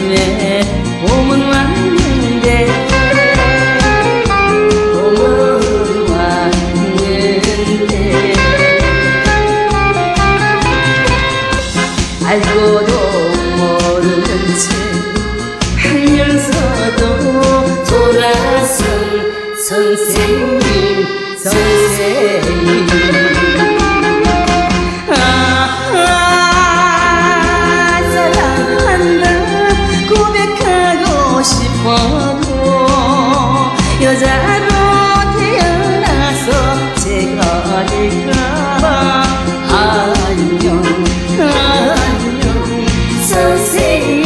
가슴에 봄은 왔는데 봄은 왔는데 알고도 모르는 채 알면서도 돌아선 선생님 선생님 사랑한다 고백하고 싶어도 여자로 태어나서 제가 될까봐 안녕 안녕 선생님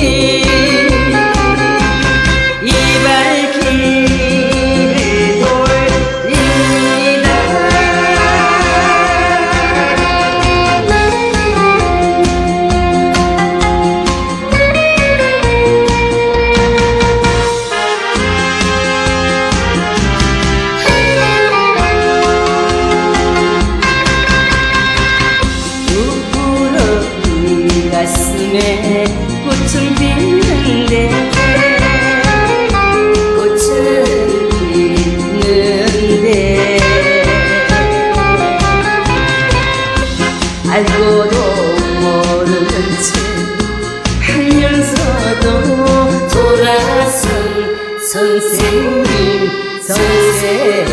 이 발길을 돌립니다. 부풀어 가슴에 꽃은 피는데 꽃은 피는데 알고도 모르는 채 알면서도 돌아선 선생님 선생님